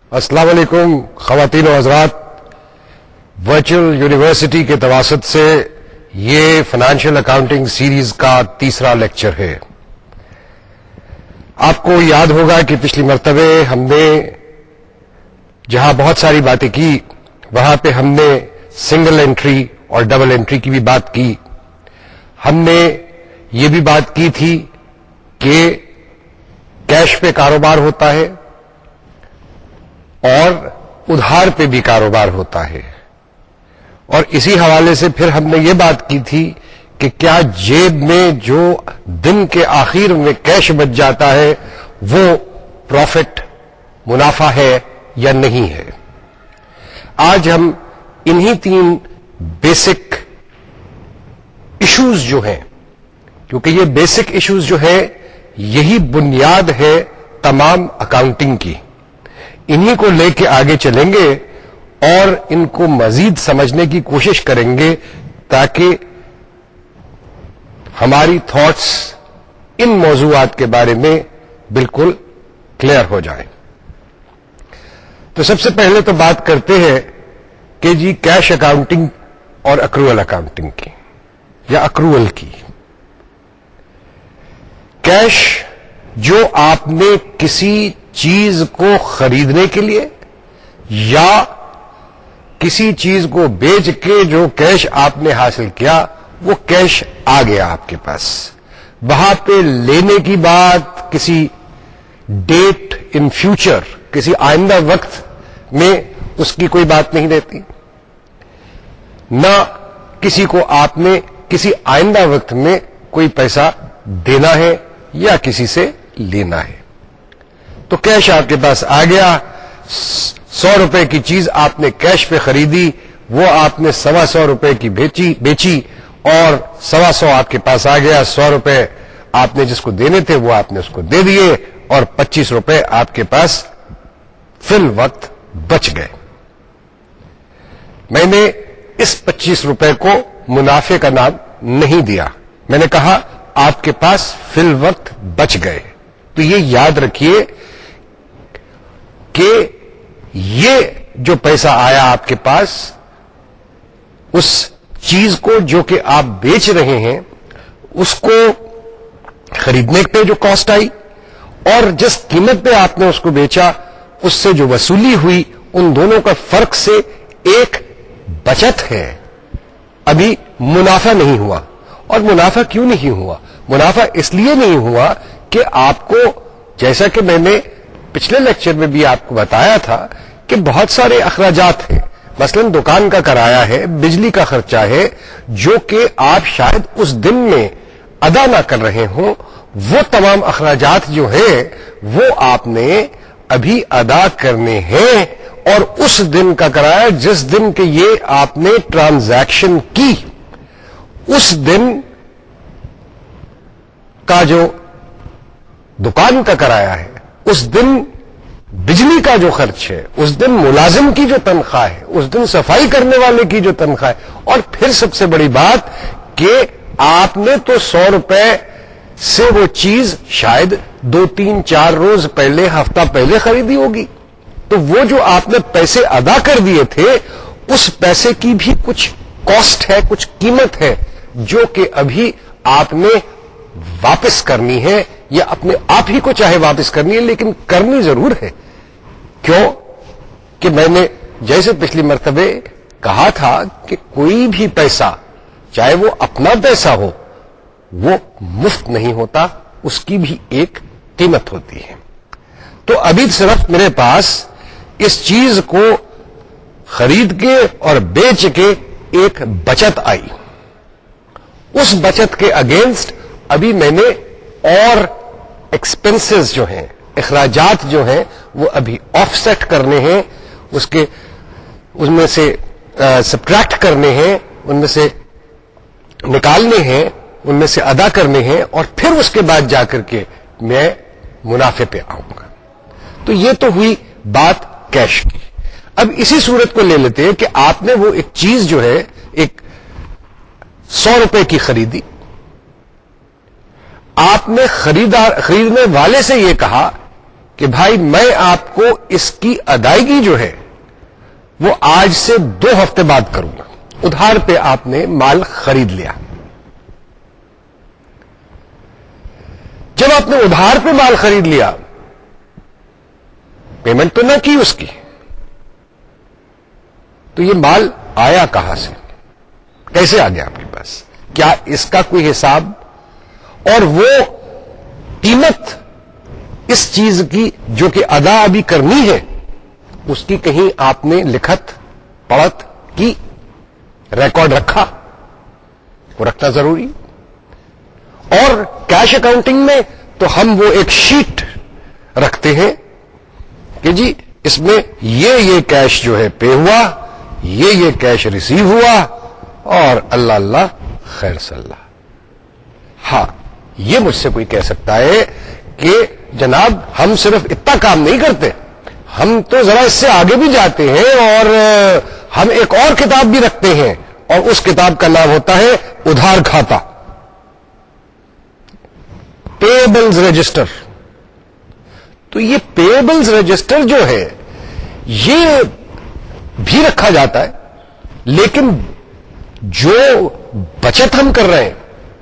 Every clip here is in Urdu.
السلام علیکم خواتین و حضرات. ورچوئل یونیورسٹی کے تواسط سے یہ فائنینشیل اکاؤنٹنگ سیریز کا تیسرا لیکچر ہے. آپ کو یاد ہوگا کہ پچھلی مرتبہ ہم نے جہاں بہت ساری باتیں کی وہاں پہ ہم نے سنگل انٹری اور ڈبل انٹری کی بھی بات کی. ہم نے یہ بھی بات کی تھی کہ کیش پہ کاروبار ہوتا ہے اور ادھار پہ بھی کاروبار ہوتا ہے, اور اسی حوالے سے پھر ہم نے یہ بات کی تھی کہ کیا جیب میں جو دن کے آخر میں کیش بچ جاتا ہے وہ پروفٹ منافع ہے یا نہیں ہے. آج ہم انہی تین بیسک ایشوز جو ہیں, کیونکہ یہ بیسک ایشوز جو ہیں یہی بنیاد ہے تمام اکاؤنٹنگ کی, انہی کو لے کے آگے چلیں گے اور ان کو مزید سمجھنے کی کوشش کریں گے تاکہ ہماری تھاٹس ان موضوعات کے بارے میں بالکل کلیئر ہو جائیں. تو سب سے پہلے تو بات کرتے ہیں کہ جی کیش اکاؤنٹنگ اور اکروول اکاؤنٹنگ کی یا اکروول کی. کیش جو آپ نے کسی چیز کو خریدنے کے لیے یا کسی چیز کو بیچ کے جو کیش آپ نے حاصل کیا وہ کیش آ گیا آپ کے پاس. وہاں پہ لینے کی بات کسی ڈیٹ ان فیوچر, کسی آئندہ وقت میں اس کی کوئی بات نہیں رہتی, نہ کسی کو آپ نے کسی آئندہ وقت میں کوئی پیسہ دینا ہے یا کسی سے لینا ہے. تو کیش آپ کے پاس آ گیا, 100 روپے کی چیز آپ نے کیش پہ خریدی, وہ آپ نے 125 روپے کی بیچی اور 125 آپ کے پاس آ گیا. 100 روپے آپ نے جس کو دینے تھے وہ آپ نے اس کو دے دیے اور 25 روپے آپ کے پاس فی الوقت بچ گئے. میں نے اس 25 روپے کو منافع کا نام نہیں دیا, میں نے کہا آپ کے پاس فی الوقت بچ گئے. تو یہ یاد رکھیے کہ یہ جو پیسہ آیا آپ کے پاس اس چیز کو جو کہ آپ بیچ رہے ہیں اس کو خریدنے پہ جو کاسٹ آئی اور جس قیمت پہ آپ نے اس کو بیچا اس سے جو وصولی ہوئی, ان دونوں کا فرق سے ایک بچت ہے. ابھی منافع نہیں ہوا. اور منافع کیوں نہیں ہوا؟ منافع اس لیے نہیں ہوا کہ آپ کو, جیسا کہ میں نے پچھلے لیکچر میں بھی آپ کو بتایا تھا کہ بہت سارے اخراجات ہیں, مثلا دکان کا کرایہ ہے, بجلی کا خرچہ ہے, جو کہ آپ شاید اس دن میں ادا نہ کر رہے ہوں. وہ تمام اخراجات جو ہیں وہ آپ نے ابھی ادا کرنے ہیں, اور اس دن کا کرایہ جس دن کے یہ آپ نے ٹرانزیکشن کی اس دن کا جو دکان کا کرایہ ہے, اس دن بجلی کا جو خرچ ہے, اس دن ملازم کی جو تنخواہ ہے, اس دن صفائی کرنے والے کی جو تنخواہ ہے, اور پھر سب سے بڑی بات کہ آپ نے تو 100 روپے سے وہ چیز شاید 2 3 4 روز پہلے, ہفتہ پہلے خریدی ہوگی. تو وہ جو آپ نے پیسے ادا کر دیے تھے اس پیسے کی بھی کچھ کاسٹ ہے, کچھ قیمت ہے جو کہ ابھی آپ نے واپس کرنی ہے, یا اپنے آپ ہی کو چاہے واپس کرنی ہے لیکن کرنی ضرور ہے. کیوں کہ میں نے جیسے پچھلی مرتبہ کہا تھا کہ کوئی بھی پیسہ چاہے وہ اپنا پیسہ ہو وہ مفت نہیں ہوتا, اس کی بھی ایک قیمت ہوتی ہے. تو ابھی صرف میرے پاس اس چیز کو خرید کے اور بیچ کے ایک بچت آئی, اس بچت کے اگینسٹ ابھی میں نے اور ایکسپنسز جو ہیں, اخراجات جو ہیں وہ ابھی آف سیٹ کرنے ہیں, اس میں سے سبٹریکٹ کرنے ہیں, ان میں سے نکالنے ہیں, ان میں سے ادا کرنے ہیں, اور پھر اس کے بعد جا کر کے میں منافع پہ آؤں گا. تو یہ تو ہوئی بات کیش کی. اب اسی صورت کو لے لیتے ہیں کہ آپ نے وہ ایک چیز جو ہے ایک 100 روپے کی خریدی, آپ نے خریدنے والے سے یہ کہا کہ بھائی میں آپ کو اس کی ادائیگی جو ہے وہ آج سے 2 ہفتے بعد کروں گا. ادھار پہ آپ نے مال خرید لیا. جب آپ نے ادھار پہ مال خرید لیا, پیمنٹ تو نہ کی اس کی, تو یہ مال آیا کہاں سے, کیسے آ گیا آپ کے پاس؟ کیا اس کا کوئی حساب اور وہ قیمت اس چیز کی جو کہ ادا ابھی کرنی ہے اس کی کہیں آپ نے لکھت پڑھت کی, ریکارڈ رکھا؟ وہ رکھنا ضروری. اور کیش اکاؤنٹنگ میں تو ہم وہ ایک شیٹ رکھتے ہیں کہ جی اس میں یہ کیش جو ہے پے ہوا, یہ کیش ریسیو ہوا, اور اللہ اللہ خیر صلی اللہ. ہاں, یہ مجھ سے کوئی کہہ سکتا ہے کہ جناب ہم صرف اتنا کام نہیں کرتے, ہم تو ذرا اس سے آگے بھی جاتے ہیں اور ہم ایک اور کتاب بھی رکھتے ہیں, اور اس کتاب کا نام ہوتا ہے ادھار کھاتا, پیبلز رجسٹر. تو یہ پیبلز رجسٹر جو ہے یہ بھی رکھا جاتا ہے, لیکن جو بچت ہم کر رہے ہیں,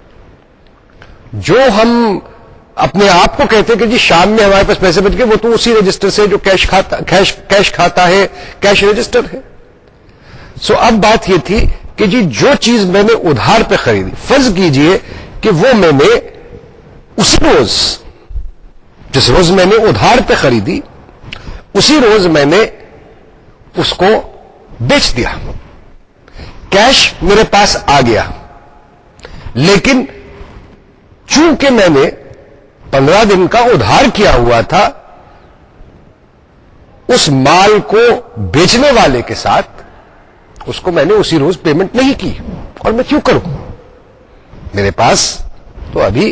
جو ہم اپنے آپ کو کہتے ہیں کہ جی شام میں ہمارے پاس پیسے بچ گئے, وہ تو اسی رجسٹر سے جو کیش کھاتا ہے, کیش رجسٹر ہے. سو اب بات یہ تھی کہ جی جو چیز میں نے ادھار پہ خریدی, فرض کیجئے کہ وہ میں نے اسی روز, جس روز میں نے ادھار پہ خریدی اسی روز میں نے اس کو بیچ دیا, کیش میرے پاس آ گیا, لیکن چونکہ میں نے 15 دن کا ادھار کیا ہوا تھا, اس مال کو بیچنے والے کے ساتھ اس کو میں نے اسی روز پیمنٹ نہیں کی. اور میں کیوں کروں؟ میرے پاس تو ابھی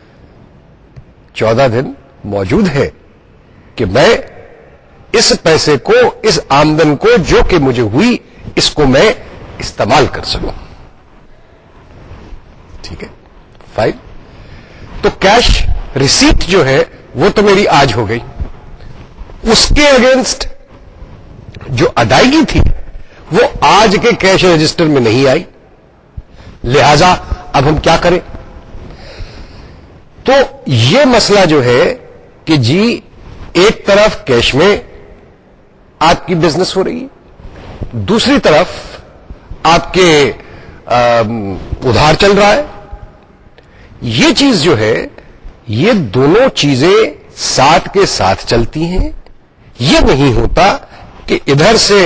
14 دن موجود ہے کہ میں اس پیسے کو, اس آمدن کو جو کہ مجھے ہوئی, اس کو میں استعمال کر سکوں. ٹھیک ہے, فائن. تو کیش ریسیپٹ جو ہے وہ تو میری آج ہو گئی, اس کے اگینسٹ جو ادائیگی تھی وہ آج کے کیش رجسٹر میں نہیں آئی, لہذا اب ہم کیا کریں؟ تو یہ مسئلہ جو ہے کہ جی ایک طرف کیش میں آپ کی بزنس ہو رہی ہے, دوسری طرف آپ کے ادھار چل رہا ہے. یہ چیز جو ہے, یہ دونوں چیزیں ساتھ کے ساتھ چلتی ہیں. یہ نہیں ہوتا کہ ادھر سے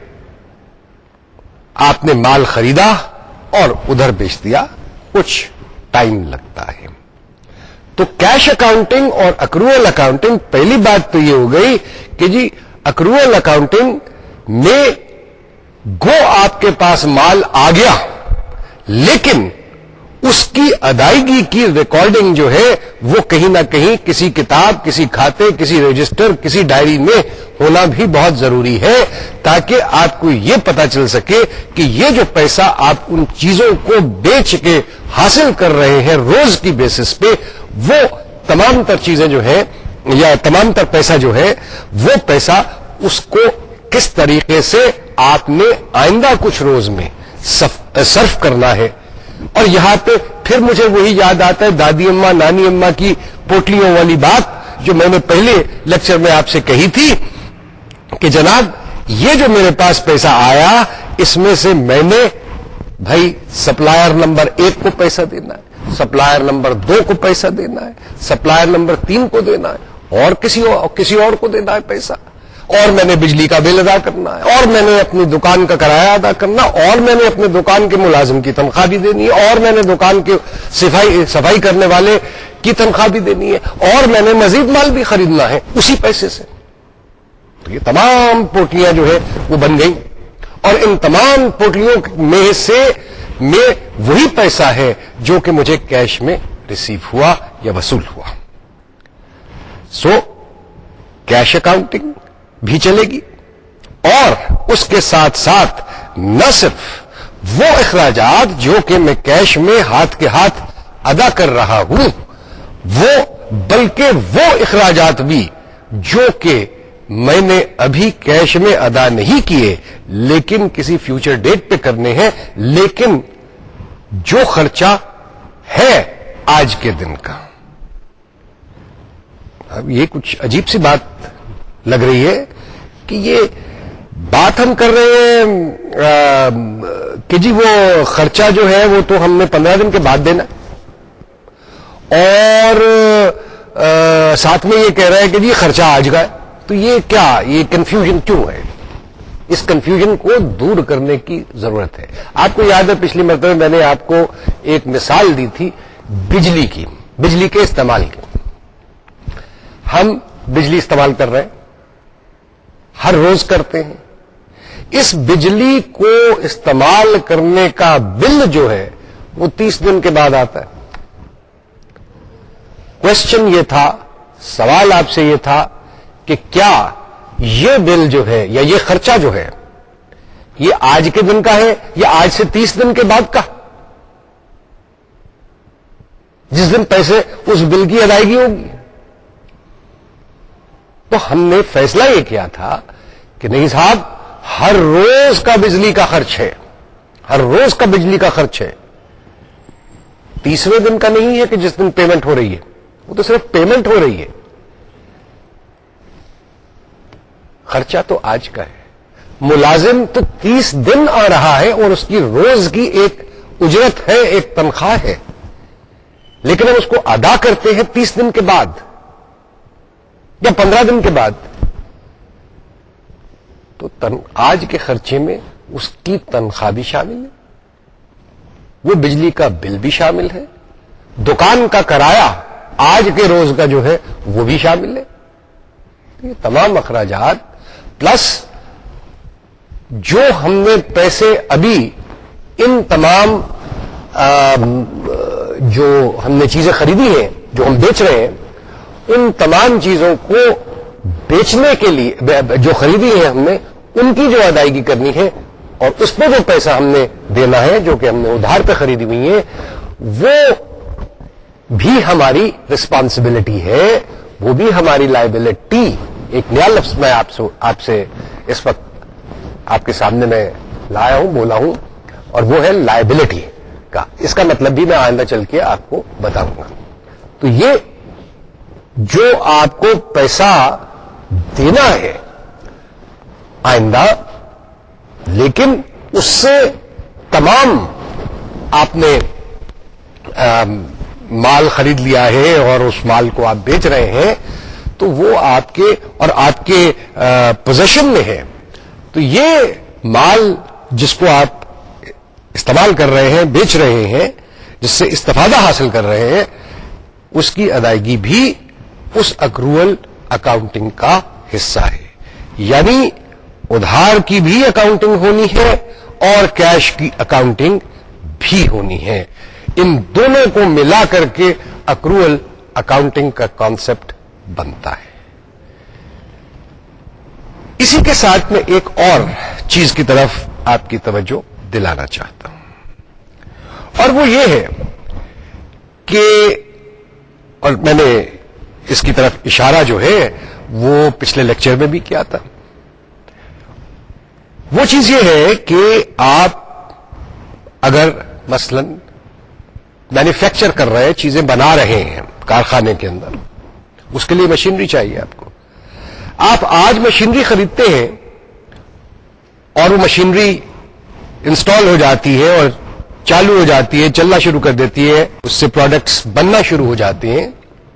آپ نے مال خریدا اور ادھر بیچ دیا, کچھ ٹائم لگتا ہے. تو کیش اکاؤنٹنگ اور اکروول اکاؤنٹنگ, پہلی بات تو یہ ہو گئی کہ جی اکروول اکاؤنٹنگ میں گو آپ کے پاس مال آ گیا, لیکن اس کی ادائیگی کی ریکارڈنگ جو ہے وہ کہیں نہ کہیں کسی کتاب, کسی کھاتے, کسی رجسٹر, کسی ڈائری میں ہونا بھی بہت ضروری ہے, تاکہ آپ کو یہ پتا چل سکے کہ یہ جو پیسہ آپ ان چیزوں کو بیچ کے حاصل کر رہے ہیں روز کی بیسس پہ, وہ تمام تر چیزیں جو ہے یا تمام تر پیسہ جو ہے وہ پیسہ اس کو کس طریقے سے آپ نے آئندہ کچھ روز میں صرف کرنا ہے. اور یہاں پہ پھر مجھے وہی یاد آتا ہے دادی اماں نانی اماں کی پوٹلیوں والی بات جو میں نے پہلے لیکچر میں آپ سے کہی تھی کہ جناب یہ جو میرے پاس پیسہ آیا اس میں سے میں نے بھائی سپلائر نمبر 1 کو پیسہ دینا ہے, سپلائر نمبر 2 کو پیسہ دینا ہے, سپلائر نمبر 3 کو دینا ہے, اور کسی اور کو دینا ہے پیسہ, اور میں نے بجلی کا بل ادا کرنا ہے, اور میں نے اپنی دکان کا کرایہ ادا کرنا, اور میں نے اپنے دکان کے ملازم کی تنخواہ بھی دینی ہے, اور میں نے دکان کے صفائی کرنے والے کی تنخواہ بھی دینی ہے, اور میں نے مزید مال بھی خریدنا ہے اسی پیسے سے. تو یہ تمام پوٹلیاں جو ہے وہ بن گئی, اور ان تمام پوٹلیوں میں وہی پیسہ ہے جو کہ مجھے کیش میں ریسیو ہوا یا وصول ہوا. سو کیش اکاؤنٹنگ بھی چلے گی, اور اس کے ساتھ ساتھ نہ صرف وہ اخراجات جو کہ میں کیش میں ہاتھ کے ہاتھ ادا کر رہا ہوں وہ, بلکہ وہ اخراجات بھی جو کہ میں نے ابھی کیش میں ادا نہیں کیے لیکن کسی فیوچر ڈیٹ پہ کرنے ہیں، لیکن جو خرچہ ہے آج کے دن کا. اب یہ کچھ عجیب سی بات لگ رہی ہے کہ یہ بات ہم کر رہے ہیں کہ جی وہ خرچہ جو ہے وہ تو ہم نے 15 دن کے بعد دینا، اور ساتھ میں یہ کہہ رہا ہے کہ جی خرچہ آج کا ہے. تو یہ کیا، یہ کنفیوژن کیوں ہے؟ اس کنفیوژن کو دور کرنے کی ضرورت ہے. آپ کو یاد ہے پچھلی مرتبہ میں نے آپ کو ایک مثال دی تھی بجلی کی، بجلی کے استعمال کی. ہم بجلی استعمال کر رہے ہیں، ہر روز کرتے ہیں. اس بجلی کو استعمال کرنے کا بل جو ہے وہ 30 دن کے بعد آتا ہے. کوشچن یہ تھا، سوال آپ سے یہ تھا کہ کیا یہ بل جو ہے یا یہ خرچہ جو ہے یہ آج کے دن کا ہے یا آج سے 30 دن کے بعد کا؟ جس دن پیسے اس بل کی ادائیگی ہوگی. تو ہم نے فیصلہ یہ کیا تھا کہ نہیں صاحب، ہر روز کا بجلی کا خرچ ہے، ہر روز کا بجلی کا خرچ ہے. 30ویں دن کا نہیں ہے کہ جس دن پیمنٹ ہو رہی ہے، وہ تو صرف پیمنٹ ہو رہی ہے. خرچہ تو آج کا ہے. ملازم تو 30 دن آ رہا ہے اور اس کی روز کی ایک اجرت ہے، ایک تنخواہ ہے، لیکن ہم اس کو ادا کرتے ہیں 30 دن کے بعد یا 15 دن کے بعد. تو آج کے خرچے میں اس کی تنخواہ بھی شامل ہے، وہ بجلی کا بل بھی شامل ہے، دکان کا کرایہ آج کے روز کا جو ہے وہ بھی شامل ہے. یہ تمام اخراجات پلس جو ہم نے پیسے ابھی ان تمام جو ہم نے چیزیں خریدی ہیں، جو ہم بیچ رہے ہیں، ان تمام چیزوں کو بیچنے کے لیے جو خریدی ہے ہم نے، ان کی جو ادائیگی کرنی ہے اور اس پہ جو پیسہ ہم نے دینا ہے، جو کہ ہم نے ادھار پہ خریدی ہوئی ہے، وہ بھی ہماری رسپانسبلٹی ہے، وہ بھی ہماری لائبلٹی. ایک نیا لفظ میں آپ سے اس وقت آپ کے سامنے میں لایا ہوں، بولا ہوں، اور وہ ہے لائبلٹی کا. اس کا مطلب بھی میں آئندہ چل کے آپ کو بتاؤں گا. تو یہ جو آپ کو پیسہ دینا ہے آئندہ، لیکن اس سے تمام آپ نے مال خرید لیا ہے اور اس مال کو آپ بیچ رہے ہیں، تو وہ آپ کے اور آپ کے پوزیشن میں ہے. تو یہ مال جس کو آپ استعمال کر رہے ہیں، بیچ رہے ہیں، جس سے استفادہ حاصل کر رہے ہیں، اس کی ادائیگی بھی اس اکرول اکاؤنٹنگ کا حصہ ہے. یعنی ادھار کی بھی اکاؤنٹنگ ہونی ہے اور کیش کی اکاؤنٹنگ بھی ہونی ہے. ان دونوں کو ملا کر کے اکرول اکاؤنٹنگ کا کانسیپٹ بنتا ہے. اسی کے ساتھ میں ایک اور چیز کی طرف آپ کی توجہ دلانا چاہتا ہوں، اور وہ یہ ہے کہ، اور میں نے اس کی طرف اشارہ جو ہے وہ پچھلے لیکچر میں بھی کیا تھا. وہ چیز یہ ہے کہ آپ اگر مثلا مینوفیکچر کر رہے ہیں، چیزیں بنا رہے ہیں کارخانے کے اندر، اس کے لیے مشینری چاہیے آپ کو. آپ آج مشینری خریدتے ہیں اور وہ مشینری انسٹال ہو جاتی ہے اور چالو ہو جاتی ہے، چلنا شروع کر دیتی ہے، اس سے پروڈکٹس بننا شروع ہو جاتے ہیں.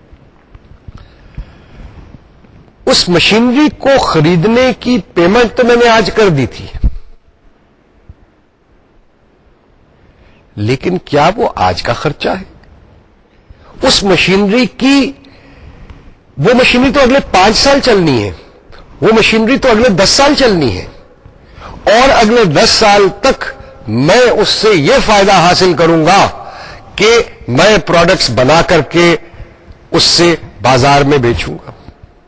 اس مشینری کو خریدنے کی پیمنٹ تو میں نے آج کر دی تھی، لیکن کیا وہ آج کا خرچہ ہے؟ اس مشینری کی، وہ مشینری تو اگلے 5 سال چلنی ہے، وہ مشینری تو اگلے 10 سال چلنی ہے، اور اگلے 10 سال تک میں اس سے یہ فائدہ حاصل کروں گا کہ میں پروڈکٹس بنا کر کے اس سے بازار میں بیچوں گا.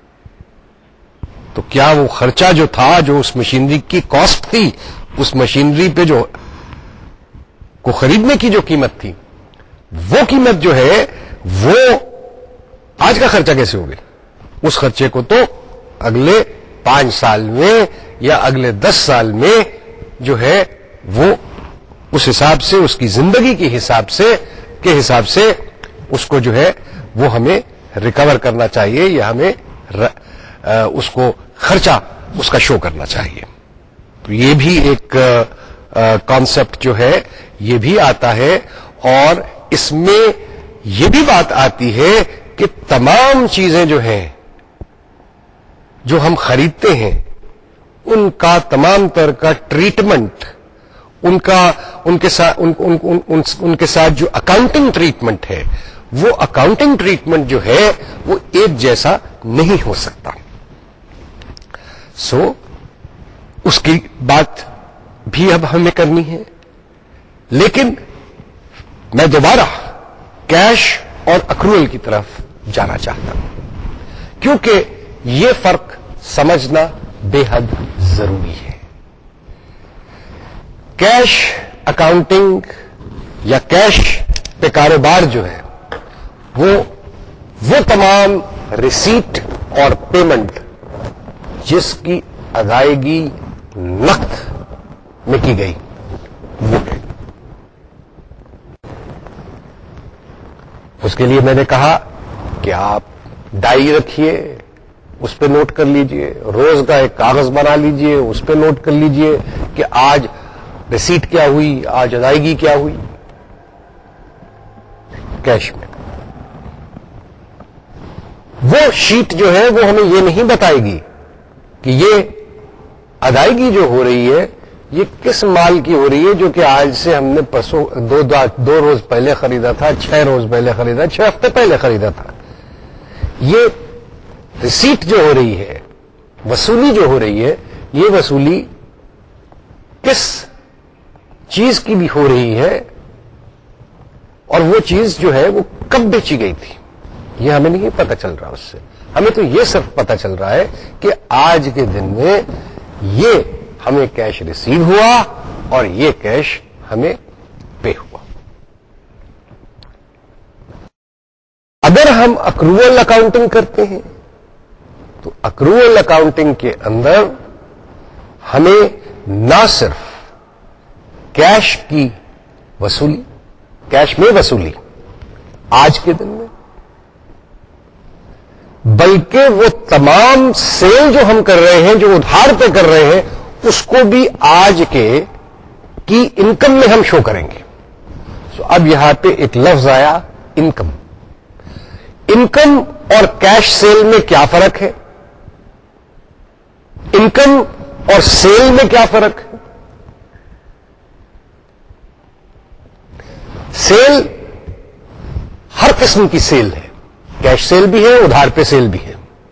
تو کیا وہ خرچہ جو تھا، جو اس مشینری کی کاسٹ تھی، اس مشینری پہ جو کو خریدنے کی جو قیمت تھی، وہ قیمت جو ہے وہ آج کا خرچہ کیسے ہوگی؟ اس خرچے کو تو اگلے 5 سال میں یا اگلے 10 سال میں جو ہے وہ اس حساب سے, اس کی زندگی کے حساب سے اس کو جو ہے وہ ہمیں ریکور کرنا چاہیے, یا ہمیں اس کو خرچہ اس کا شو کرنا چاہیے. تو یہ بھی ایک کانسیپٹ جو ہے یہ بھی آتا ہے, اور اس میں یہ بھی بات آتی ہے کہ تمام چیزیں جو ہیں جو ہم خریدتے ہیں ان کا تمام طرح کا ٹریٹمنٹ, ان کے ساتھ جو اکاؤنٹنگ ٹریٹمنٹ ہے, وہ اکاؤنٹنگ ٹریٹمنٹ جو ہے وہ ایک جیسا نہیں ہو سکتا. سو اس کی بات بھی اب ہمیں کرنی ہے. لیکن میں دوبارہ کیش اور اکروئل کی طرف جانا چاہتا ہوں, کیونکہ یہ فرق سمجھنا بے حد ضروری ہے. کیش اکاؤنٹنگ یا کیش پہ کاروبار جو ہے وہ تمام ریسیٹ اور پیمنٹ جس کی ادائیگی نقد میں کی گئی وہ ہے. اس کے لیے میں نے کہا کہ آپ ڈائری رکھیے, اس پہ نوٹ کر لیجئے, روز کا ایک کاغذ بنا لیجئے, اس پہ نوٹ کر لیجئے کہ آج ریسیٹ کیا ہوئی, آج ادائیگی کیا ہوئی کیش میں. وہ شیٹ جو ہے وہ ہمیں یہ نہیں بتائے گی کہ یہ ادائیگی جو ہو رہی ہے یہ کس مال کی ہو رہی ہے جو کہ آج سے ہم نے پرسوں 2 روز پہلے خریدا تھا, 6 روز پہلے خریدا, 6 ہفتے پہلے خریدا تھا. یہ ریسیٹ جو ہو رہی ہے, وصولی جو ہو رہی ہے, یہ وصولی کس چیز کی بھی ہو رہی ہے اور وہ چیز جو ہے وہ کب بیچی گئی تھی, یہ ہمیں نہیں پتہ چل رہا. اس سے ہمیں تو یہ صرف پتہ چل رہا ہے کہ آج کے دن میں یہ ہمیں کیش ریسیو ہوا اور یہ کیش ہمیں پے ہوا. اگر ہم اکروول اکاؤنٹنگ کرتے ہیں تو اکروول اکاؤنٹنگ کے اندر ہمیں نہ صرف کیش کی وصولی, کیش میں وصولی آج کے دن میں, بلکہ وہ تمام سیل جو ہم کر رہے ہیں, جو ادھار پہ کر رہے ہیں, اس کو بھی آج کے کی انکم میں ہم شو کریں گے. سو اب یہاں پہ ایک لفظ آیا انکم. انکم اور کیش سیل میں کیا فرق ہے؟ انکم اور سیل میں کیا فرق ہے؟ سیل ہر قسم کی سیل ہے, کیش سیل بھی ہے, ادھار پہ سیل بھی ہے.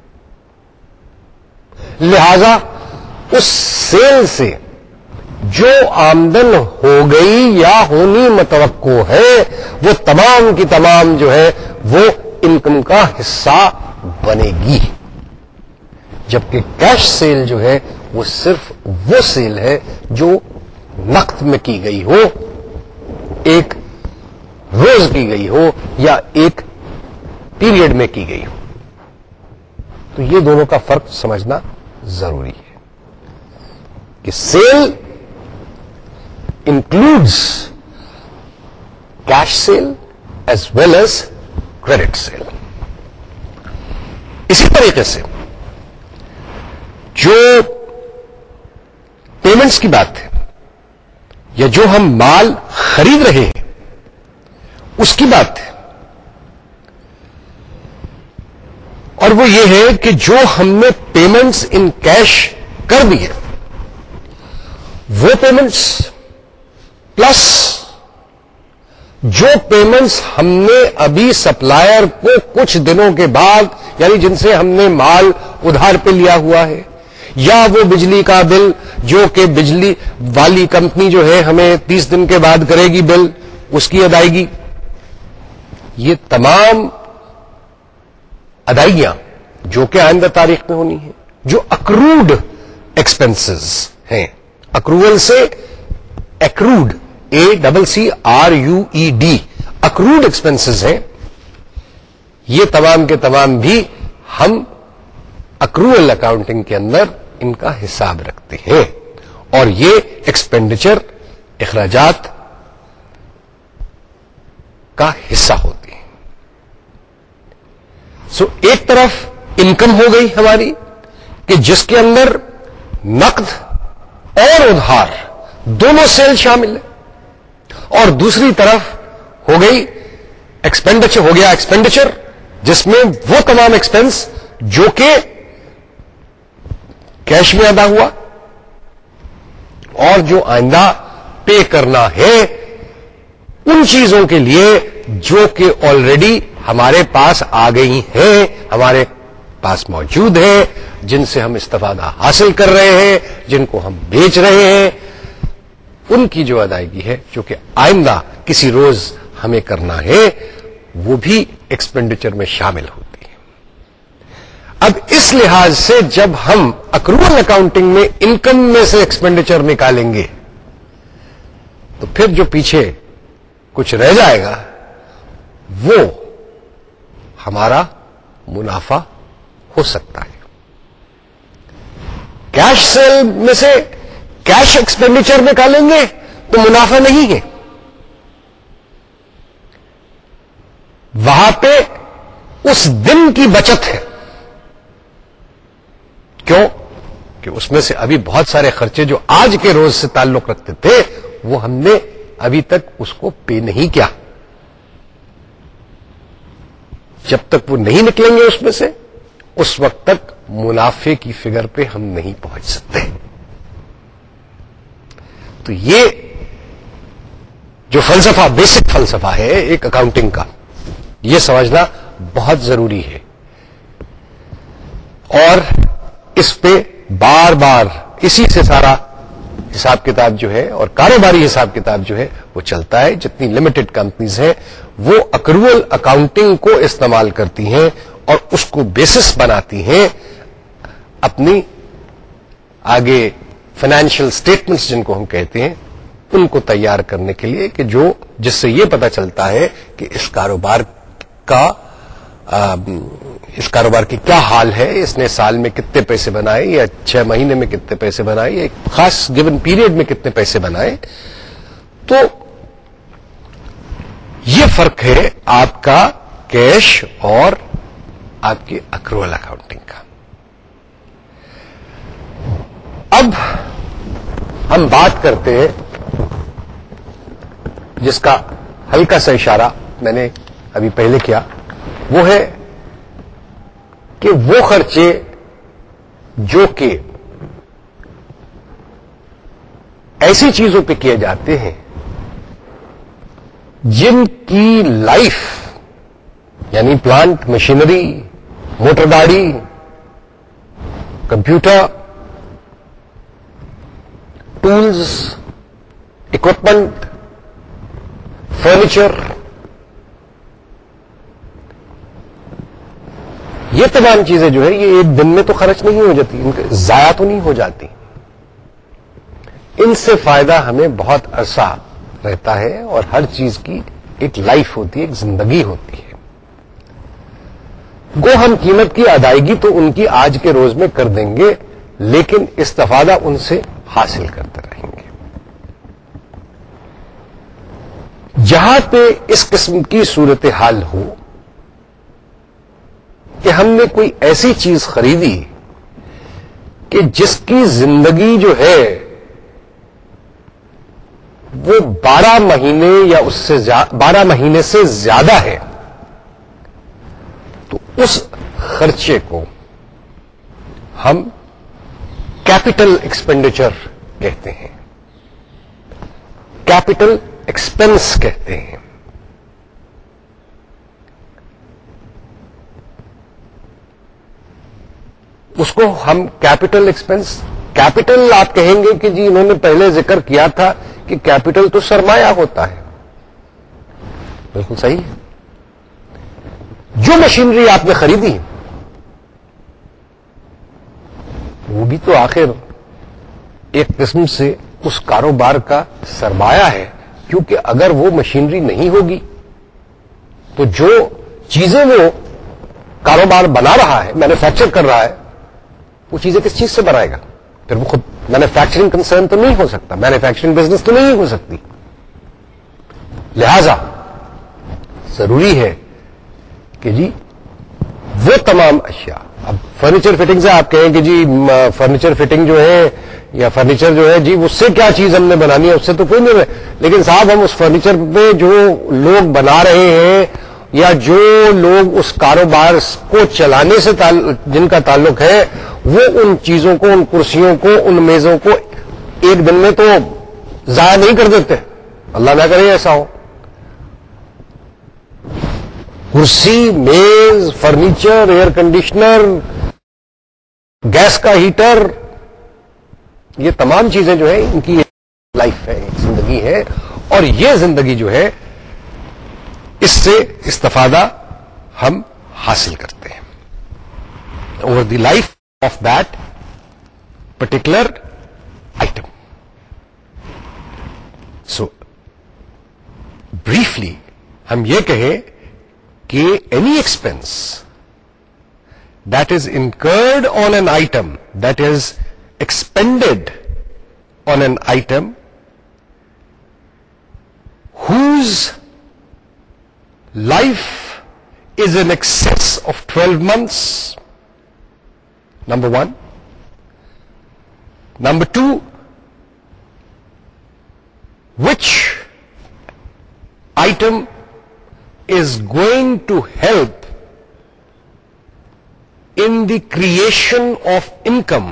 لہذا اس سیل سے جو آمدن ہو گئی یا ہونی متوقع ہے وہ تمام کی تمام جو ہے وہ انکم کا حصہ بنے گی. جبکہ کیش سیل جو ہے وہ صرف وہ سیل ہے جو نقد میں کی گئی ہو, ایک روز کی گئی ہو یا ایک پیریڈ میں کی گئی ہو. تو یہ دونوں کا فرق سمجھنا ضروری ہے کہ sale includes cash sale as well as credit sale. اسی طریقے سے جو پیمنٹس کی بات ہے یا جو ہم مال خرید رہے ہیں اس کی بات ہے, اور وہ یہ ہے کہ جو ہم نے پیمنٹس ان کیش کر دی ہے وہ پیمنٹس پلس جو پیمنٹس ہم نے ابھی سپلائر کو کچھ دنوں کے بعد یعنی جن سے ہم نے مال ادھار پہ لیا ہوا ہے, یا وہ بجلی کا بل جو کہ بجلی والی کمپنی جو ہے ہمیں 30 دن کے بعد کرے گی بل, اس کی ادائیگی, یہ تمام ادائیگیاں جو کہ آئندہ تاریخ میں ہونی ہے, جو اکروڈ ایکسپنسز ہیں, اکروول سے ایکروڈ ACCRUED اکروڈ ایکسپنسز ہیں, یہ تمام کے تمام بھی ہم اکروول اکاؤنٹنگ کے اندر ان کا حساب رکھتے ہیں اور یہ ایکسپینڈیچر اخراجات کا حصہ ہوتی ہے. سو ایک طرف انکم ہو گئی ہماری کہ جس کے اندر نقد اور ادھار دونوں سیل شامل ہے، اور دوسری طرف ہو گئی ایکسپینڈیچر، ہو گیا ایکسپینڈیچر جس میں وہ تمام ایکسپنس جو کہ کیش میں ادا ہوا اور جو آئندہ پے کرنا ہے ان چیزوں کے لیے جو کہ آلریڈی ہمارے پاس آ گئی ہیں، ہمارے پاس موجود ہیں، جن سے ہم استفادہ حاصل کر رہے ہیں، جن کو ہم بیچ رہے ہیں، ان کی جو ادائیگی ہے جو کہ آئندہ کسی روز ہمیں کرنا ہے وہ بھی ایکسپینڈیچر میں شامل ہوتی ہے. اب اس لحاظ سے جب ہم اکروول اکاؤنٹنگ میں انکم میں سے ایکسپینڈیچر نکالیں گے تو پھر جو پیچھے کچھ رہ جائے گا وہ ہمارا منافع ہو سکتا ہے. کیش سیل میں سے کیش ایکسپینڈیچر نکالیں گے تو منافع نہیں ہے، وہاں پہ اس دن کی بچت ہے. کیوں؟ کہ اس میں سے ابھی بہت سارے خرچے جو آج کے روز سے تعلق رکھتے تھے وہ ہم نے ابھی تک اس کو پے نہیں کیا. جب تک وہ نہیں نکلیں گے اس میں سے اس وقت تک منافع کی فگر پہ ہم نہیں پہنچ سکتے. تو یہ جو فلسفہ، بیسک فلسفہ ہے ایک اکاؤنٹنگ کا، یہ سمجھنا بہت ضروری ہے اور اس پہ بار بار اسی سے سارا حساب کتاب جو ہے اور کاروباری حساب کتاب جو ہے وہ چلتا ہے. جتنی لمیٹڈ کمپنیز ہیں وہ اکروول اکاؤنٹنگ کو استعمال کرتی ہیں اور اس کو بیسس بناتی ہیں اپنی آگے فائنینشیل اسٹیٹمنٹس جن کو ہم کہتے ہیں ان کو تیار کرنے کے لیے، کہ جس سے یہ پتا چلتا ہے کہ اس کاروبار کی کیا حال ہے، اس نے سال میں کتنے پیسے بنائے یا 6 مہینے میں کتنے پیسے بنائے یا ایک خاص گیون پیریڈ میں کتنے پیسے بنائے. تو یہ فرق ہے آپ کا کیش اور آپ کی اکروول اکاؤنٹنگ کا. اب ہم بات کرتے ہیں جس کا ہلکا سا اشارہ میں نے ابھی پہلے کیا، وہ ہے کہ وہ خرچے جو کہ ایسی چیزوں پہ کیے جاتے ہیں جن کی لائف یعنی پلانٹ، مشینری، موٹر گاڑی، کمپیوٹر، ٹولز، اکوپمنٹ، فرنیچر، یہ تمام چیزیں جو ہے یہ ایک دن میں تو خرچ نہیں ہو جاتی، ان ضائع تو نہیں ہو جاتی. ان سے فائدہ ہمیں بہت عرصہ رہتا ہے اور ہر چیز کی ایک لائف ہوتی ہے، ایک زندگی ہوتی ہے. گو ہم قیمت کی ادائیگی تو ان کی آج کے روز میں کر دیں گے لیکن استفادہ ان سے حاصل کرتے رہیں گے. جہاں پہ اس قسم کی صورتحال ہو کہ ہم نے کوئی ایسی چیز خریدی کہ جس کی زندگی جو ہے وہ 12 مہینے یا اس سے 12 مہینے سے زیادہ ہے، تو اس خرچے کو ہم کیپٹل ایکسپینڈیچر کہتے ہیں، کیپٹل ایکسپنس کہتے ہیں. اس کو ہم کیپٹل ایکسپنس، کیپٹل آپ کہیں گے کہ جی انہوں نے پہلے ذکر کیا تھا کہ کیپٹل تو سرمایہ ہوتا ہے. بالکل صحیح ہے. جو مشینری آپ نے خریدی وہ بھی تو آخر ایک قسم سے اس کاروبار کا سرمایہ ہے، کیونکہ اگر وہ مشینری نہیں ہوگی تو جو چیزیں وہ کاروبار بنا رہا ہے، مینوفیکچر کر رہا ہے، وہ چیزیں کس چیز سے بنائے گا؟ پھر وہ خود مینوفیکچرنگ کنسرن تو نہیں ہو سکتا، مینوفیکچرنگ بزنس تو نہیں ہو سکتی. لہذا ضروری ہے کہ جی وہ تمام اشیاء. اب فرنیچر فٹنگ سے آپ کہیں کہ جی فرنیچر فٹنگ جو ہے یا فرنیچر جو ہے جی اس سے کیا چیز ہم نے بنانی ہے، اس سے تو کوئی نہیں ہے. لیکن صاحب ہم اس فرنیچر پہ جو لوگ بنا رہے ہیں یا جو لوگ اس کاروبار کو چلانے سے جن کا تعلق ہے، وہ ان چیزوں کو، ان کرسیوں کو، ان میزوں کو ایک دن میں تو ضائع نہیں کر دیتے. اللہ نہ کرے ایسا ہو. کرسی، میز، فرنیچر، ایئر کنڈیشنر، گیس کا ہیٹر، یہ تمام چیزیں جو ہیں ان کی لائف ہے، ایک زندگی ہے. اور یہ زندگی جو ہے اس سے استفادہ ہم حاصل کرتے ہیں over the life of that particular item. So briefly ہم یہ کہیں کہ any expense that is incurred on an item, that is expended on an item whose life is in excess of 12 months, number one. Number two, which item is going to help in the creation of income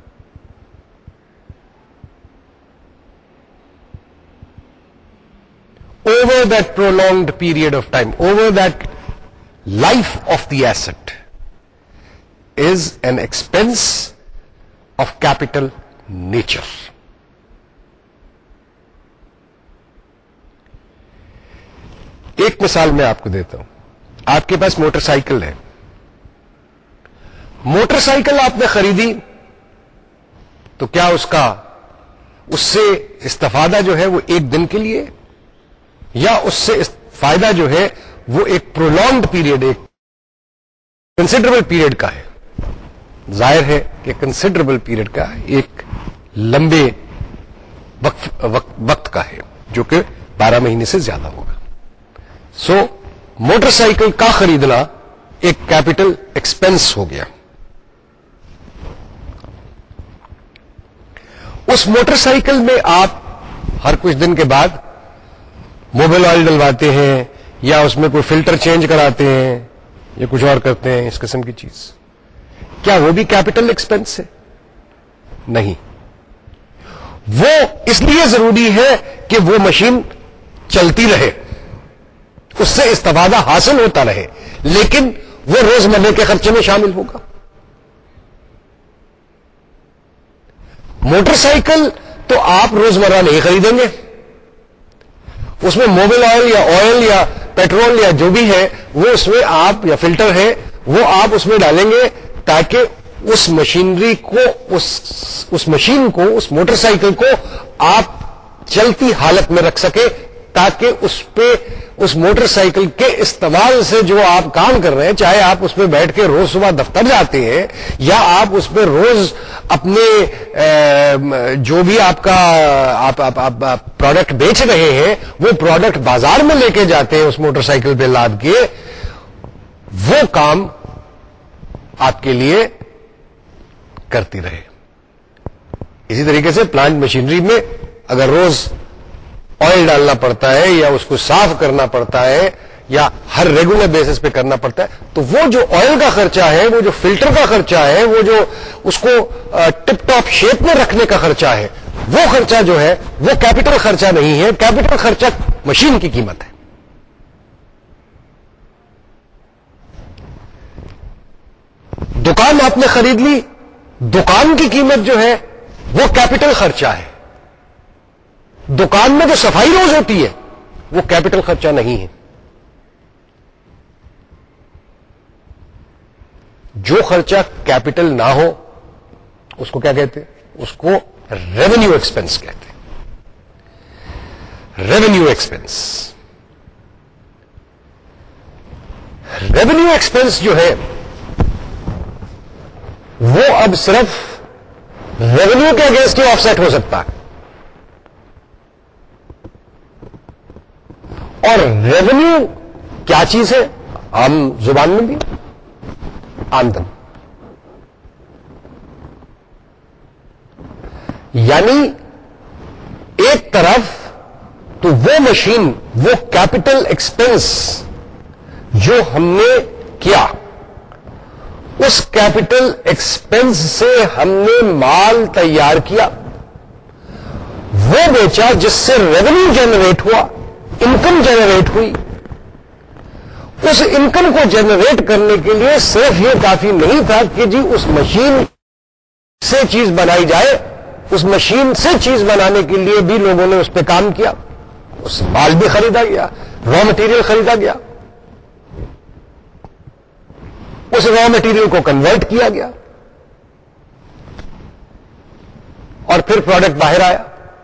over that prolonged period of time, over that life of the asset, is an expense of capital nature. ایک مثال میں آپ کو دیتا ہوں. آپ کے پاس موٹر سائیکل ہے. موٹر سائیکل آپ نے خریدی تو کیا اس سے استفادہ جو ہے وہ ایک دن کے لیے، یا اس سے فائدہ جو ہے وہ ایک پرولونگڈ پیریڈ، ایک کنسیڈریبل پیریڈ کا ہے؟ ظاہر ہے کہ کنسیڈریبل پیریڈ کا، ایک لمبے وقت کا ہے، جو کہ 12 مہینے سے زیادہ ہوگا. سو موٹر سائیکل کا خریدنا ایک کیپٹل ایکسپنس ہو گیا. اس موٹر سائیکل میں آپ ہر کچھ دن کے بعد موبل آئل ڈلواتے ہیں، یا اس میں کوئی فلٹر چینج کراتے ہیں، یا کچھ اور کرتے ہیں اس قسم کی چیز. کیا وہ بھی کیپٹل ایکسپنس ہے؟ نہیں. وہ اس لیے ضروری ہے کہ وہ مشین چلتی رہے، اس سے استفادہ حاصل ہوتا رہے، لیکن وہ روزمرہ کے خرچے میں شامل ہوگا. موٹر سائیکل تو آپ روزمرہ نہیں خریدیں گے، اس میں موبل آئل یا پیٹرول یا جو بھی ہے وہ اس میں آپ، یا فلٹر ہے وہ آپ اس میں ڈالیں گے تاکہ اس مشینری کو، اس مشین کو، اس موٹر سائیکل کو آپ چلتی حالت میں رکھ سکے، تاکہ اس موٹر سائیکل کے استعمال سے جو آپ کام کر رہے ہیں، چاہے آپ اس پہ بیٹھ کے روز صبح دفتر جاتے ہیں، یا آپ اس پہ روز اپنے جو بھی آپ کا پروڈکٹ بیچ رہے ہیں وہ پروڈکٹ بازار میں لے کے جاتے ہیں اس موٹر سائیکل پہ لاد کے، وہ کام آپ کے لیے کرتی رہے. اسی طریقے سے پلانٹ مشینری میں اگر روز آئل ڈالنا پڑتا ہے، یا اس کو صاف کرنا پڑتا ہے، یا ہر ریگولر بیسس پہ کرنا پڑتا ہے، تو وہ جو آئل کا خرچہ ہے، وہ جو فلٹر کا خرچہ ہے، وہ جو اس کو ٹپ ٹاپ شیپ میں رکھنے کا خرچہ ہے، وہ خرچہ جو ہے وہ کیپٹل خرچہ نہیں ہے. کیپٹل خرچہ مشین کی قیمت ہے. دکان آپ نے خرید لی، دکان کی قیمت جو ہے وہ کیپٹل خرچہ ہے. دکان میں جو صفائی روز ہوتی ہے وہ کیپٹل خرچہ نہیں ہے. جو خرچہ کیپٹل نہ ہو اس کو کیا کہتے ہیں؟ اس کو ریونیو ایکسپنس کہتے ہیں. Revenue expense. ریونیو ایکسپنس جو ہے وہ اب صرف ریونیو کے اگینسٹ ہی آف سیٹ ہو سکتا ہے. اور ریونیو کیا چیز ہے عام زبان میں بھی؟ آمدن. یعنی ایک طرف تو وہ مشین، وہ کیپٹل ایکسپنس جو ہم نے کیا، اس کیپٹل ایکسپنس سے ہم نے مال تیار کیا، وہ بیچا، جس سے ریونیو جنریٹ ہوا، انکم جنریٹ ہوئی. اس انکم کو جنریٹ کرنے کے لیے صرف یہ کافی نہیں تھا کہ جی اس مشین سے چیز بنائی جائے، اس مشین سے چیز بنانے کے لیے بھی لوگوں نے اس پہ کام کیا، اس مال بھی خریدا گیا، را مٹیریل خریدا گیا، اس را مٹیریل کو کنورٹ کیا گیا، اور پھر پروڈکٹ باہر آیا.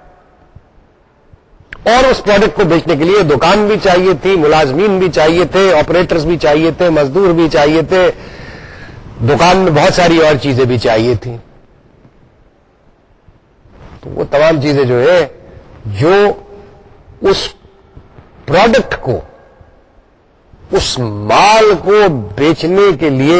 اور اس پروڈکٹ کو بیچنے کے لیے دکان بھی چاہیے تھی، ملازمین بھی چاہیے تھے، آپریٹرز بھی چاہیے تھے، مزدور بھی چاہیے تھے، دکان میں بہت ساری اور چیزیں بھی چاہیے تھیں. تو وہ تمام چیزیں جو ہے، جو اس پروڈکٹ کو، اس مال کو بیچنے کے لیے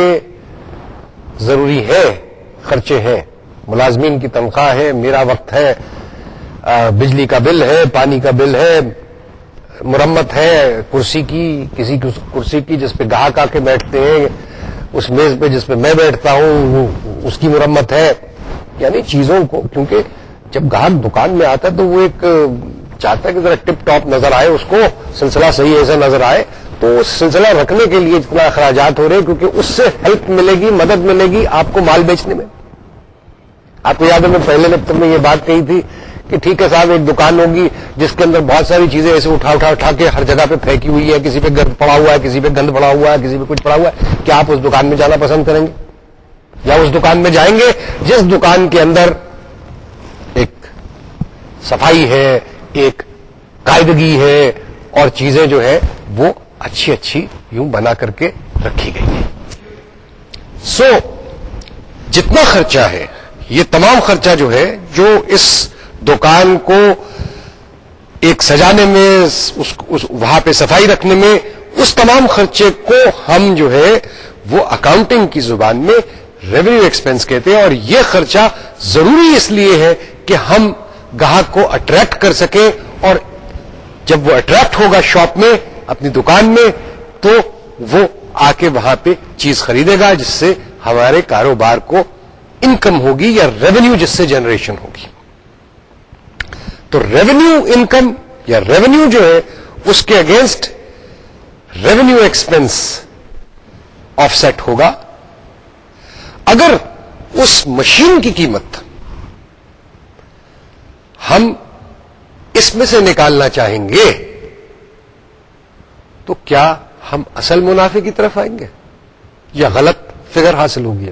ضروری ہے، خرچے ہیں، ملازمین کی تنخواہ ہے، میرا وقت ہے، بجلی کا بل ہے، پانی کا بل ہے، مرمت ہے کرسی کی، کسی کرسی کی جس پہ گاہک آ کے بیٹھتے ہیں، اس میز پہ جس پہ میں بیٹھتا ہوں اس کی مرمت ہے. یعنی چیزوں کو، کیونکہ جب گاہک دکان میں آتا ہے تو وہ ایک چاہتا ہے کہ ذرا ٹپ ٹاپ نظر آئے، اس کو سلسلہ صحیح ایسا نظر آئے، تو اس سلسلہ رکھنے کے لیے جتنا اخراجات ہو رہے ہیں، کیونکہ اس سے ہیلپ ملے گی، مدد ملے گی آپ کو مال بیچنے میں. آپ کو یاد ہے میں پہلے لیکچر میں یہ بات کہی تھی کہ ٹھیک ہے صاحب، ایک دکان ہوگی جس کے اندر بہت ساری چیزیں ایسے اٹھا کے ہر جگہ پہ پھینکی ہوئی ہے، کسی پہ گرد پڑا ہوا ہے، کسی پہ گند پڑا ہوا ہے، کسی پہ کچھ پڑا ہوا ہے. کیا آپ اس دکان میں جانا پسند کریں گے؟ یا اس دکان میں جائیں گے جس دکان کے اندر ایک صفائی ہے، ایک قاعدگی ہے، اور چیزیں جو ہے وہ اچھی اچھی یوں بنا کر کے رکھی گئی ہیں. سو جتنا خرچہ ہے، یہ تمام خرچہ جو ہے، جو اس دکان کو ایک سجانے میں، وہاں پہ صفائی رکھنے میں، اس تمام خرچے کو ہم جو ہے وہ اکاؤنٹنگ کی زبان میں ریونیو ایکسپنس کہتے ہیں. اور یہ خرچہ ضروری اس لیے ہے کہ ہم گاہک کو اٹریکٹ کر سکیں، اور جب وہ اٹریکٹ ہوگا شاپ میں، اپنی دکان میں، تو وہ آ کے وہاں پہ چیز خریدے گا، جس سے ہمارے کاروبار کو انکم ہوگی یا ریونیو جس سے جنریشن ہوگی. تو ریونیو انکم یا ریونیو جو ہے، اس کے against revenue expense offset ہوگا. اگر اس مشین کی قیمت ہم اس میں سے نکالنا چاہیں گے تو کیا ہم اصل منافع کی طرف آئیں گے یا غلط فگر حاصل ہوگی؟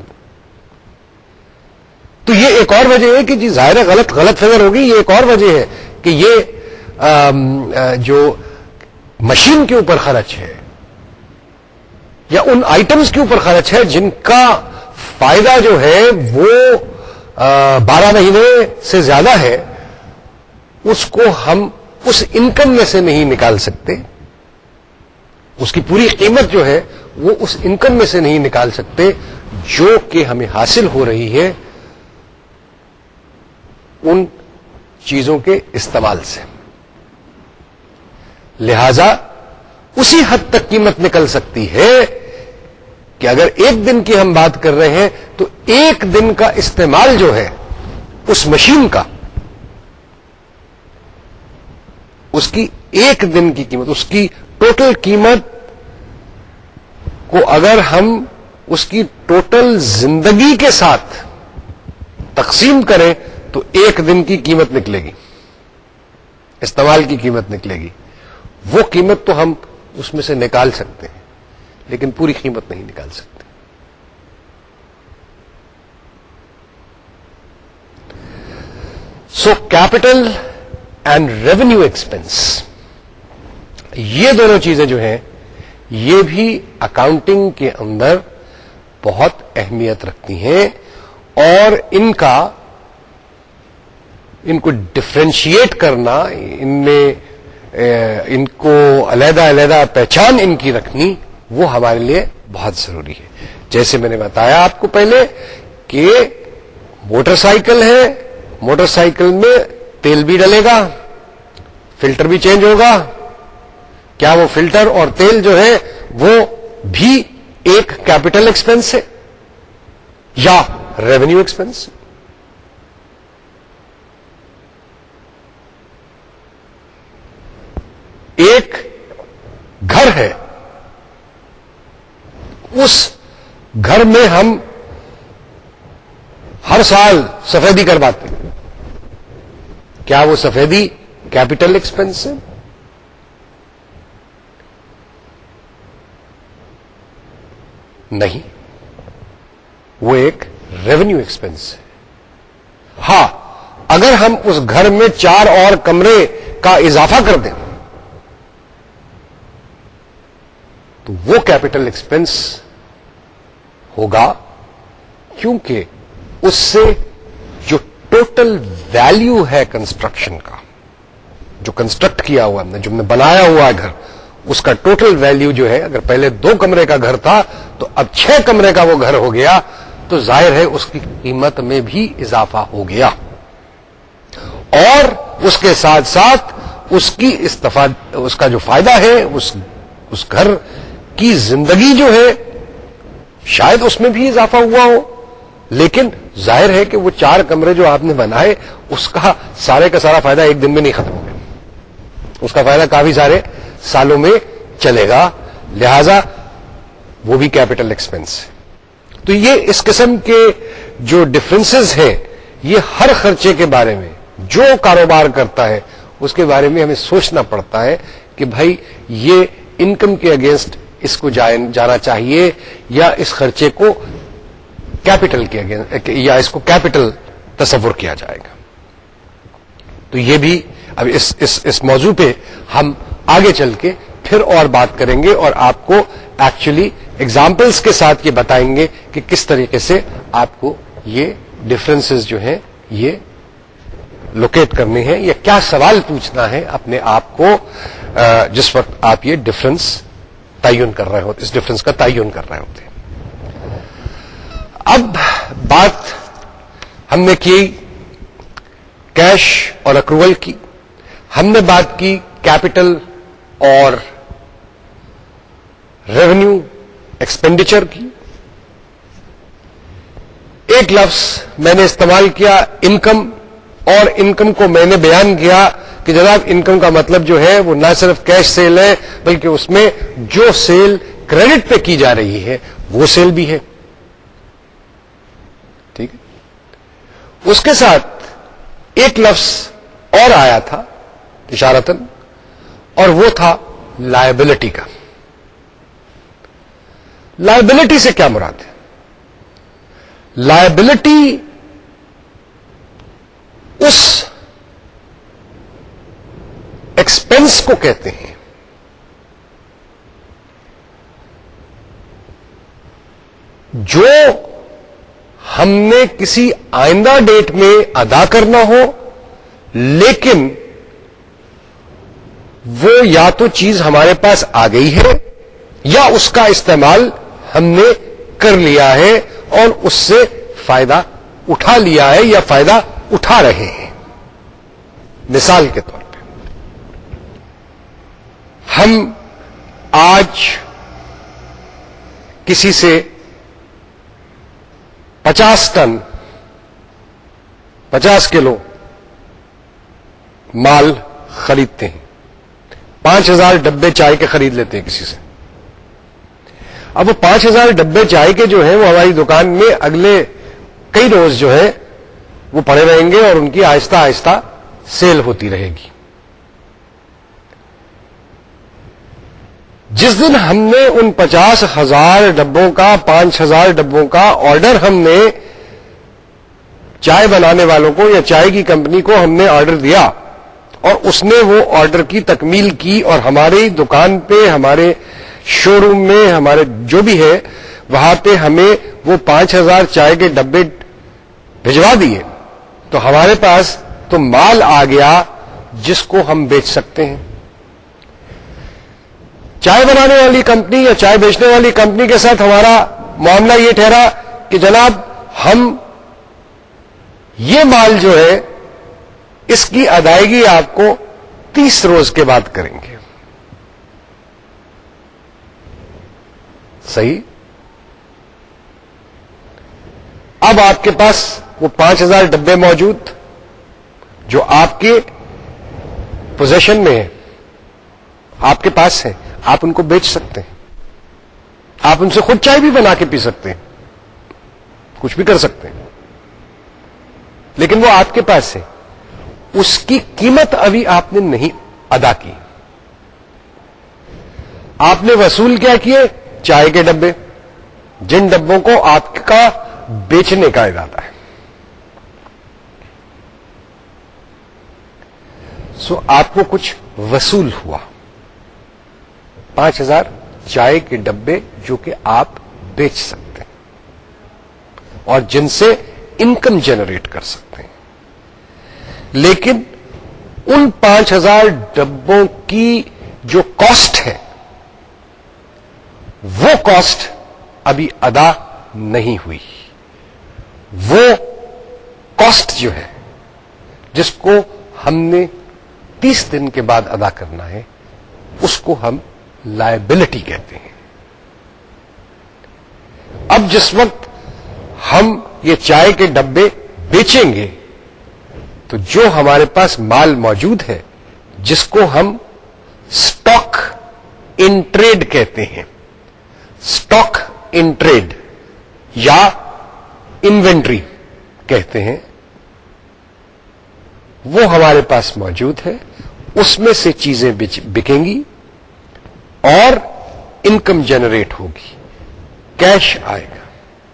تو یہ ایک اور وجہ ہے کہ جی ظاہر ہے غلط فگر ہوگی. یہ ایک اور وجہ ہے کہ یہ جو مشین کے اوپر خرچ ہے یا ان آئٹمز کے اوپر خرچ ہے جن کا فائدہ جو ہے وہ 12 مہینے سے زیادہ ہے، اس کو ہم اس انکم میں سے نہیں نکال سکتے. اس کی پوری قیمت جو ہے وہ اس انکم میں سے نہیں نکال سکتے جو کہ ہمیں حاصل ہو رہی ہے ان چیزوں کے استعمال سے. لہذا اسی حد تک قیمت نکل سکتی ہے کہ اگر ایک دن کی ہم بات کر رہے ہیں تو ایک دن کا استعمال جو ہے اس مشین کا، اس کی ایک دن کی قیمت، اس کی ٹوٹل قیمت کو اگر ہم اس کی ٹوٹل زندگی کے ساتھ تقسیم کریں تو ایک دن کی قیمت نکلے گی، استعمال کی قیمت نکلے گی. وہ قیمت تو ہم اس میں سے نکال سکتے ہیں لیکن پوری قیمت نہیں نکال سکتے. So capital and revenue expense, یہ دونوں چیزیں جو ہیں یہ بھی اکاؤنٹنگ کے اندر بہت اہمیت رکھتی ہیں. اور ان کو ڈفرینشیٹ کرنا، ان کو علیحدہ علیحدہ پہچان ان کی رکھنی، وہ ہمارے لیے بہت ضروری ہے. جیسے میں نے بتایا آپ کو پہلے کہ موٹر سائیکل ہے، موٹر سائیکل میں تیل بھی ڈلے گا، فلٹر بھی چینج ہوگا. کیا وہ فلٹر اور تیل جو ہے وہ بھی ایک کیپٹل ایکسپنس ہے یا ریونیو ایکسپنس؟ ایک گھر ہے، اس گھر میں ہم ہر سال سفیدی کرواتے ہیں. کیا وہ سفیدی کیپٹل ایکسپنس ہے؟ نہیں، وہ ایک ریونیو ایکسپنس ہے. ہاں، اگر ہم اس گھر میں 4 اور کمرے کا اضافہ کر دیں تو وہ کیپٹل ایکسپنس ہوگا، کیونکہ اس سے جو ٹوٹل ویلیو ہے کنسٹرکشن کا، جو کنسٹرکٹ کیا ہوا ہم نے، جو ہم نے بنایا ہوا ہے گھر، اس کا ٹوٹل ویلیو جو ہے، اگر پہلے 2 کمرے کا گھر تھا تو اب 6 کمرے کا وہ گھر ہو گیا، تو ظاہر ہے اس کی قیمت میں بھی اضافہ ہو گیا. اور اس کے ساتھ ساتھ اس کا جو فائدہ ہے، اس گھر کی زندگی جو ہے شاید اس میں بھی اضافہ ہوا ہو، لیکن ظاہر ہے کہ وہ 4 کمرے جو آپ نے بنائے اس کا سارے کا سارا فائدہ ایک دن میں نہیں ختم ہو گیا، اس کا فائدہ کافی سارے سالوں میں چلے گا، لہذا وہ بھی کیپٹل ایکسپنس ہے. تو یہ اس قسم کے جو ڈفرنسز ہیں، یہ ہر خرچے کے بارے میں جو کاروبار کرتا ہے اس کے بارے میں ہمیں سوچنا پڑتا ہے کہ بھائی یہ انکم کے اگینسٹ اس کو جانا چاہیے یا اس خرچے کو کیپٹل کے اگینسٹ، یا اس کو کیپٹل تصور کیا جائے گا. تو یہ بھی اب اس موضوع پہ ہم آگے چل کے پھر اور بات کریں گے اور آپ کو ایکچولی ایگزامپلس کے ساتھ یہ بتائیں گے کہ کس طریقے سے آپ کو یہ ڈفرنسز جو ہیں یہ لوکیٹ کرنے ہیں، یا کیا سوال پوچھنا ہے اپنے آپ کو جس وقت آپ یہ ڈفرنس تعین کر رہے ہوتے، اس ڈفرنس کا تعین کر رہے ہوتے ہیں. اب بات ہم نے کی کیش اور اکروول کی، ہم نے بات کی کیپٹل اور ریونیو ایکسپینڈیچر کی. ایک لفظ میں نے استعمال کیا انکم، اور انکم کو میں نے بیان کیا کہ جناب انکم کا مطلب جو ہے وہ نہ صرف کیش سیل ہے بلکہ اس میں جو سیل کریڈٹ پہ کی جا رہی ہے وہ سیل بھی ہے. ٹھیک ہے، اس کے ساتھ ایک لفظ اور آیا تھا اشارتاً، اور وہ تھا لائبلٹی کا. لائبلٹی سے کیا مراد ہے؟ لائبلٹی اس ایکسپنس کو کہتے ہیں جو ہم نے کسی آئندہ ڈیٹ میں ادا کرنا ہو، لیکن وہ یا تو چیز ہمارے پاس آ گئی ہے یا اس کا استعمال ہم نے کر لیا ہے اور اس سے فائدہ اٹھا لیا ہے یا فائدہ اٹھا رہے ہیں. مثال کے طور پہ ہم آج کسی سے 50 ٹن 50 کلو مال خریدتے ہیں، 5000 ڈبے چائے کے خرید لیتے ہیں کسی سے. اب وہ 5000 ڈبے چائے کے جو ہیں وہ ہماری دکان میں اگلے کئی روز جو ہے وہ پڑے رہیں گے اور ان کی آہستہ آہستہ سیل ہوتی رہے گی. جس دن ہم نے ان 50,000 ڈبوں کا 5,000 ڈبوں کا آرڈر ہم نے چائے بنانے والوں کو یا چائے کی کمپنی کو ہم نے آرڈر دیا اور اس نے وہ آرڈر کی تکمیل کی اور ہماری دکان پہ، ہمارے شو روم میں، ہمارے جو بھی ہے وہاں پہ ہمیں وہ 5,000 چائے کے ڈبے بھجوا دیے تو ہمارے پاس تو مال آ گیا جس کو ہم بیچ سکتے ہیں. چائے بنانے والی کمپنی یا چائے بیچنے والی کمپنی کے ساتھ ہمارا معاملہ یہ ٹھہرا کہ جناب ہم یہ مال جو ہے اس کی ادائیگی آپ کو 30 روز کے بعد کریں گے. صحیح. اب آپ کے پاس وہ 5000 ڈبے موجود جو آپ کے پوزیشن میں ہیں, آپ کے پاس ہیں, آپ ان کو بیچ سکتے ہیں. آپ ان سے خود چائے بھی بنا کے پی سکتے ہیں, کچھ بھی کر سکتے ہیں, لیکن وہ آپ کے پاس ہے. اس کی قیمت ابھی آپ نے نہیں ادا کی. آپ نے وصول کیا کیے؟ چائے کے ڈبے, جن ڈبوں کو آپ کا بیچنے کا ارادہ ہے. سو آپ کو کچھ وصول ہوا. 5000 چائے کے ڈبے جو کہ آپ بیچ سکتے ہیں اور جن سے انکم جنریٹ کر سکتے ہیں. لیکن ان 5000 ڈبوں کی جو کاسٹ ہے وہ کاسٹ ابھی ادا نہیں ہوئی. وہ کاسٹ جو ہے جس کو ہم نے 30 دن کے بعد ادا کرنا ہے اس کو ہم لائبلٹی کہتے ہیں. اب جس وقت ہم یہ چائے کے ڈبے بیچیں گے تو جو ہمارے پاس مال موجود ہے جس کو ہم سٹاک ان ٹریڈ کہتے ہیں, سٹاک ان ٹریڈ یا انوینٹری کہتے ہیں, وہ ہمارے پاس موجود ہے. اس میں سے چیزیں بکیں گی اور انکم جنریٹ ہوگی, کیش آئے گا.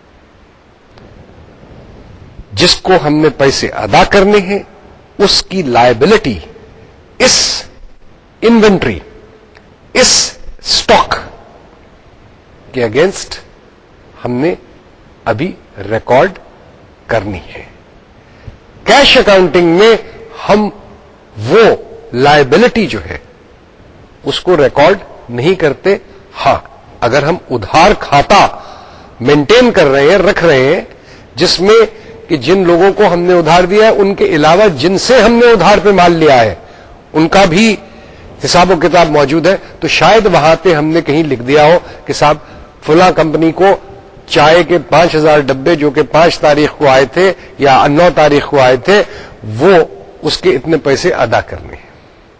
جس کو ہم نے پیسے ادا کرنے ہیں اس کی لائبلٹی اس انوینٹری, اس سٹاک کے اگینسٹ ہم نے ابھی ریکارڈ کرنی ہے. کیش اکاؤنٹنگ میں ہم وہ لائبلٹی جو ہے اس کو ریکارڈ نہیں کرتے. ہاں, اگر ہم ادھار کھاتا مینٹین کر رہے ہیں, رکھ رہے ہیں, جس میں کہ جن لوگوں کو ہم نے ادھار دیا ہے ان کے علاوہ جن سے ہم نے ادھار پہ مال لیا ہے ان کا بھی حساب و کتاب موجود ہے, تو شاید وہاں پہ ہم نے کہیں لکھ دیا ہو کہ صاحب فلاں کمپنی کو چائے کے 5000 ڈبے جو کہ 5 تاریخ کو آئے تھے یا 9 تاریخ کو آئے تھے وہ اس کے اتنے پیسے ادا کرنے ہیں.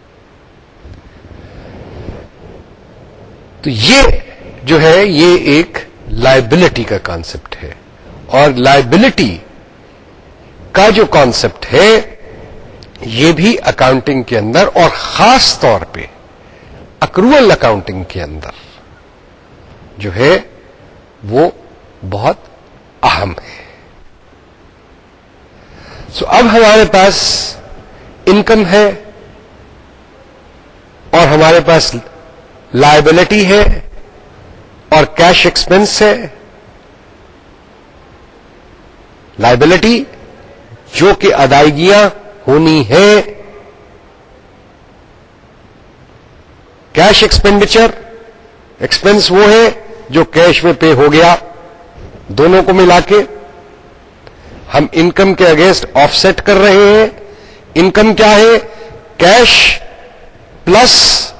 تو یہ جو ہے یہ ایک لائبلٹی کا کانسیپٹ ہے. اور لائبلٹی کا جو کانسیپٹ ہے یہ بھی اکاؤنٹنگ کے اندر اور خاص طور پہ اکروول اکاؤنٹنگ کے اندر جو ہے وہ بہت اہم ہے. سو اب ہمارے پاس انکم ہے اور ہمارے پاس لائبلٹی ہے اور کیش ایکسپنس ہے. لائبلٹی جو کہ ادائیگیاں ہونی ہیں, کیش ایکسپینڈیچر, ایکسپنس وہ ہے جو کیش میں پے ہو گیا. دونوں کو ملا کے ہم انکم کے اگینسٹ آف سیٹ کر رہے ہیں. انکم کیا ہے؟ کیش پلس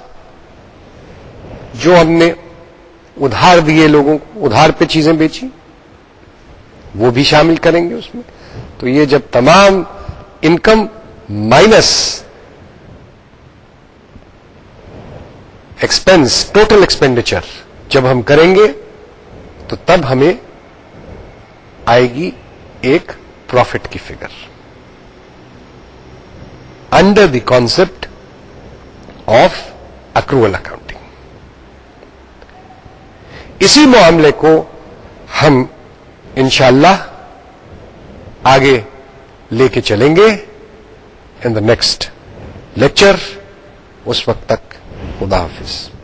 جو ہم نے ادھار دیے لوگوں کو, ادھار پہ چیزیں بیچی, وہ بھی شامل کریں گے اس میں. تو یہ جب تمام income minus expense, total expenditure جب ہم کریں گے تو تب ہمیں آئے گی ایک پروفٹ کی figure under the concept of accrual accounting. اسی معاملے کو ہم انشاءاللہ آگے لے کے چلیں گے ان دا نیکسٹ لیکچر. اس وقت تک خدا حافظ.